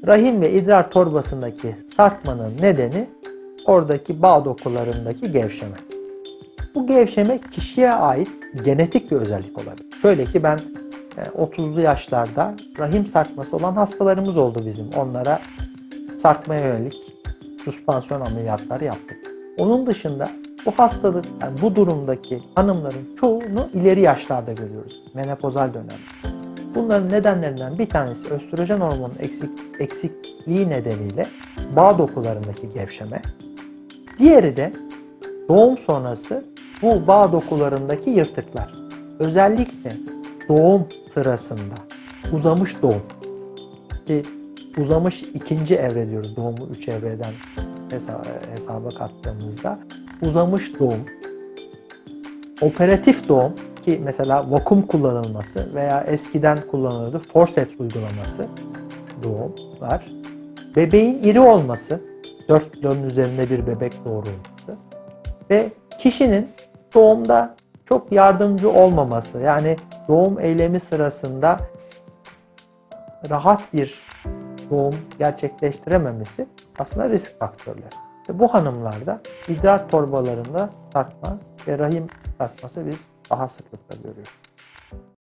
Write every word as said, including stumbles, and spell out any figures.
Rahim ve idrar torbasındaki sarkmanın nedeni oradaki bağ dokularındaki gevşeme. Bu gevşeme kişiye ait genetik bir özellik olabilir. Şöyle ki ben otuzlu yaşlarda rahim sarkması olan hastalarımız oldu bizim. Onlara sarkmaya yönelik süspansiyon ameliyatları yaptık. Onun dışında bu hastalık, yani bu durumdaki hanımların çoğunu ileri yaşlarda görüyoruz. Menopozal dönem. Bunların nedenlerinden bir tanesi östrojen hormonunun eksik, eksikliği nedeniyle bağ dokularındaki gevşeme. Diğeri de doğum sonrası bu bağ dokularındaki yırtıklar. Özellikle doğum sırasında uzamış doğum, ki uzamış ikinci evre diyoruz, doğumu üç evreden hesaba kattığımızda uzamış doğum, operatif doğum ki mesela vakum kullanılması veya eskiden kullanılıyordu forceps uygulaması doğum var. Bebeğin iri olması, dört kilonun üzerinde bir bebek doğurulması ve kişinin doğumda çok yardımcı olmaması, yani doğum eylemi sırasında rahat bir doğum gerçekleştirememesi aslında risk faktörleri. Ve bu hanımlarda idrar torbalarında sarkma ve rahim sarkması biz daha sıklıkla görüyoruz.